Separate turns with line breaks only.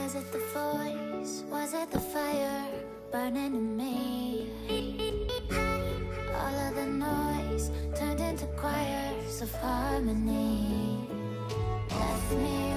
Was it the voice? Was it the fire burning in me? All of the noise turned into choirs of harmony. Left me